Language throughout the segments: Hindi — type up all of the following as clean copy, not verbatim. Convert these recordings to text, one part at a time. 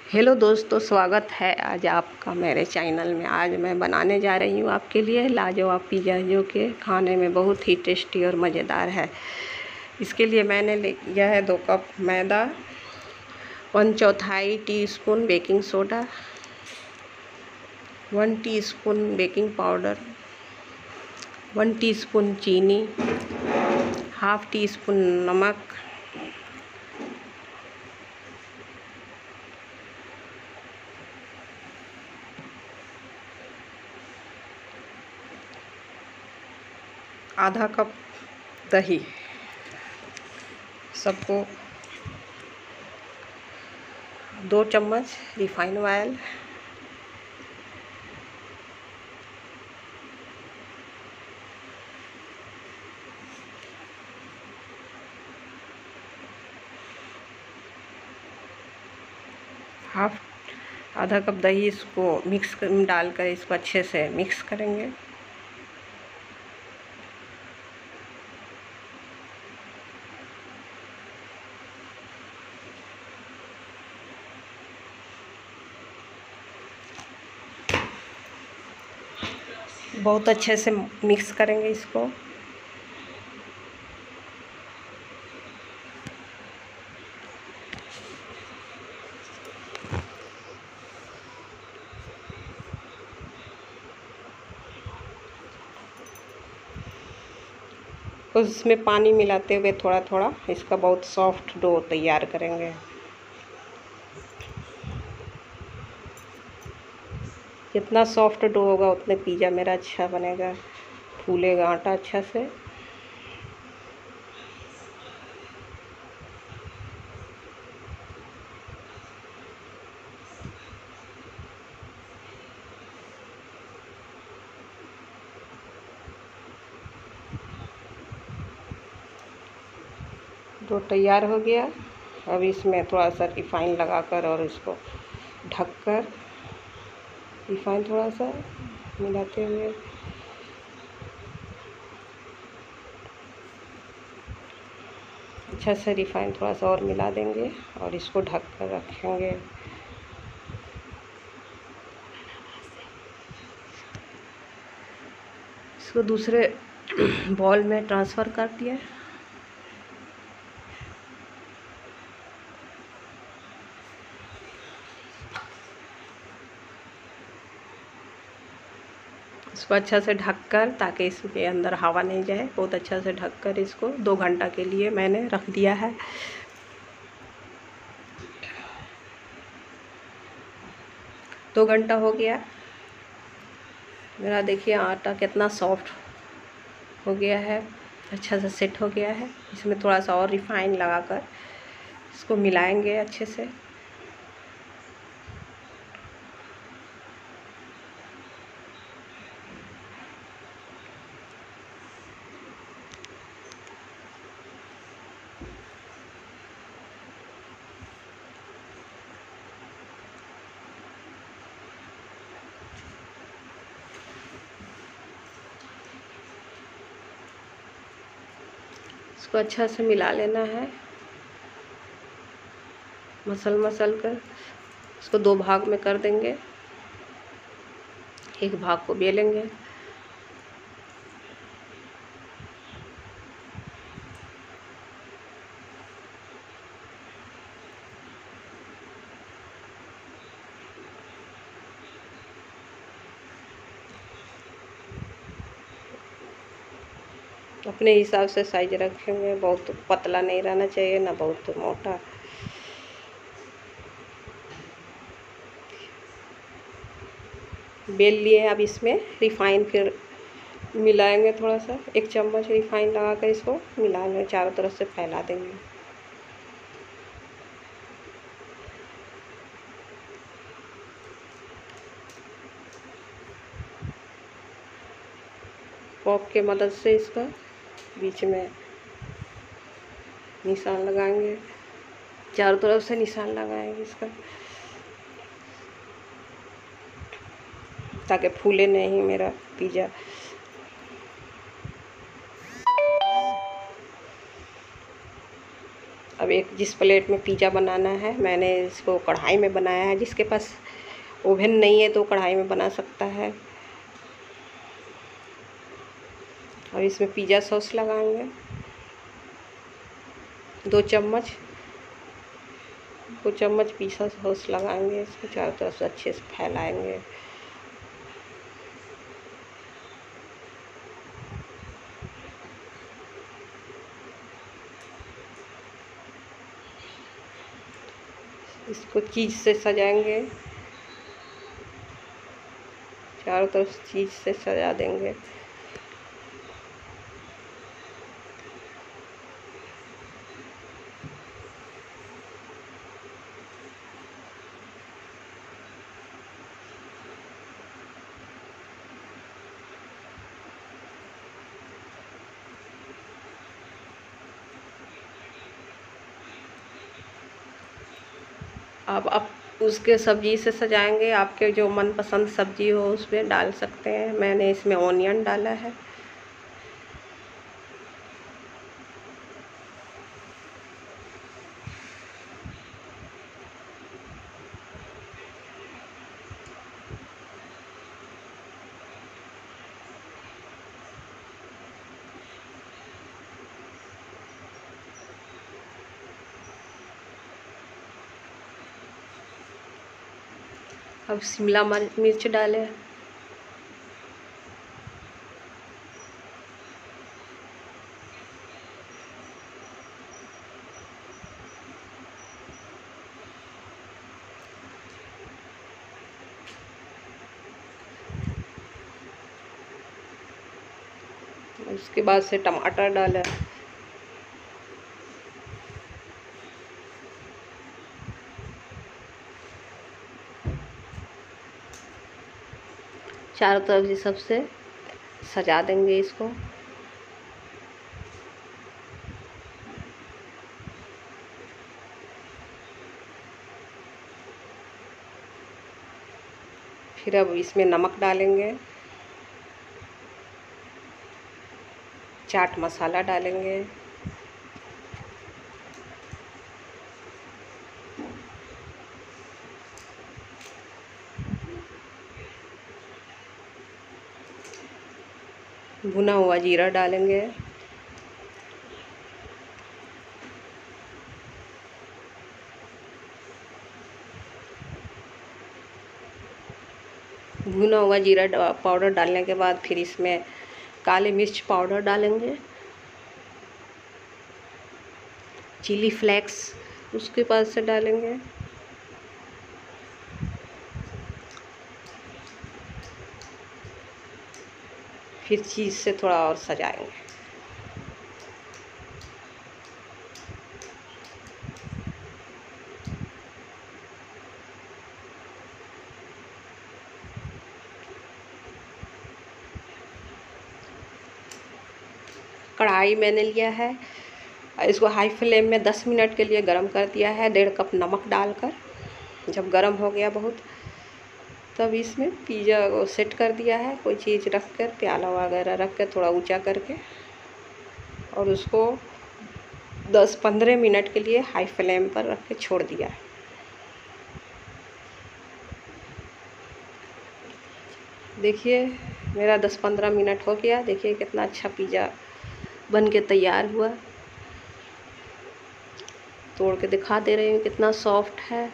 हेलो दोस्तों, स्वागत है आज आपका मेरे चैनल में। आज मैं बनाने जा रही हूँ आपके लिए लाजवाब पिज़्ज़ा, जो कि खाने में बहुत ही टेस्टी और मज़ेदार है। इसके लिए मैंने लिया है 2 कप मैदा, 1/4 teaspoon baking soda, 1 teaspoon baking powder, 1 teaspoon चीनी, हाफ टी स्पून नमक, आधा कप दही। सबको 2 चम्मच रिफाइंड ऑयल, आधा कप दही, इसको मिक्स डालकर इसको अच्छे से मिक्स करेंगे। बहुत अच्छे से मिक्स करेंगे इसको। उसमें पानी मिलाते हुए थोड़ा थोड़ा इसका बहुत सॉफ्ट डो तैयार करेंगे। जितना सॉफ्ट डो होगा उतने पिज़्ज़ा मेरा अच्छा बनेगा, फूलेगा आटा अच्छा से। डो तैयार हो गया। अब इसमें थोड़ा सा रिफाइन लगाकर और इसको ढककर रिफाइन थोड़ा सा मिलाते हुए अच्छा से रिफाइन थोड़ा सा और मिला देंगे और इसको ढक कर रखेंगे। इसको दूसरे बॉल में ट्रांसफ़र कर दिया। इसको अच्छा से ढककर, ताकि इसके अंदर हवा नहीं जाए, बहुत अच्छा से ढककर इसको 2 घंटा के लिए मैंने रख दिया है। दो घंटा हो गया मेरा। देखिए आटा कितना सॉफ्ट हो गया है, अच्छा से सेट हो गया है। इसमें थोड़ा सा और रिफाइन लगाकर इसको मिलाएंगे अच्छे से। इसको अच्छा से मिला लेना है, मसल कर। इसको 2 भाग में कर देंगे। एक भाग को बेलेंगे। अपने हिसाब से साइज रखेंगे, बहुत पतला नहीं रहना चाहिए ना बहुत मोटा। बेल लिए। अब इसमें रिफाइन फिर मिलाएंगे, थोड़ा सा 1 चम्मच रिफाइन लगाकर इसको मिलाएंगे, चारों तरफ से फैला देंगे। फॉर्क के मदद से इसका बीच में निशान लगाएंगे, चारों तरफ से निशान लगाएंगे इसका, ताकि फूले नहीं मेरा पिज़्ज़ा। अब एक जिस प्लेट में पिज़्ज़ा बनाना है, मैंने इसको कढ़ाई में बनाया है। जिसके पास ओवन नहीं है तो कढ़ाई में बना सकता है। और इसमें पिज़्ज़ा सॉस लगाएंगे 2 चम्मच। 2 चम्मच पिज़्ज़ा सॉस लगाएंगे। इसको चारों तरफ से अच्छे से फैलाएंगे। इसको चीज़ से सजाएंगे, चारों तरफ चीज़ से सजा देंगे। अब आप उसके सब्जी से सजाएंगे। आपके जो मनपसंद सब्जी हो उसमें डाल सकते हैं। मैंने इसमें ऑनियन डाला है। अब शिमला मिर्च डालें। उसके बाद से टमाटर डालें। चारों तरफ से सबसे सजा देंगे इसको। फिर अब इसमें नमक डालेंगे, चाट मसाला डालेंगे, भुना हुआ जीरा डालेंगे, भुना हुआ जीरा पाउडर डालने के बाद फिर इसमें काली मिर्च पाउडर डालेंगे, चिली फ्लेक्स उसके बाद से डालेंगे, फिर चीज़ से थोड़ा और सजाएंगे। कढ़ाई मैंने लिया है, इसको हाई फ्लेम में 10 मिनट के लिए गरम कर दिया है। 1.5 कप नमक डालकर जब गरम हो गया बहुत, तब इसमें पिज़्ज़ा को सेट कर दिया है। कोई चीज़ रख कर, प्याला वगैरह रख कर थोड़ा ऊंचा करके, और उसको 10-15 मिनट के लिए हाई फ्लेम पर रख के छोड़ दिया है। देखिए मेरा 10-15 मिनट हो गया। देखिए कितना अच्छा पिज़्ज़ा बन के तैयार हुआ। तोड़ के दिखा दे रही हूँ कितना सॉफ्ट है।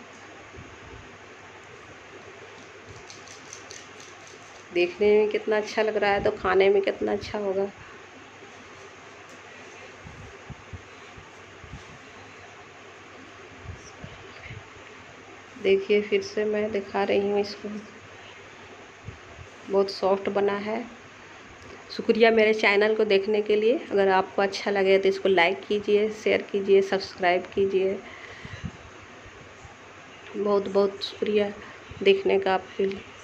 देखने में कितना अच्छा लग रहा है तो खाने में कितना अच्छा होगा। देखिए फिर से मैं दिखा रही हूँ इसको, बहुत सॉफ्ट बना है। शुक्रिया मेरे चैनल को देखने के लिए। अगर आपको अच्छा लगे तो इसको लाइक कीजिए, शेयर कीजिए, सब्सक्राइब कीजिए। बहुत बहुत शुक्रिया देखने का आपके लिए।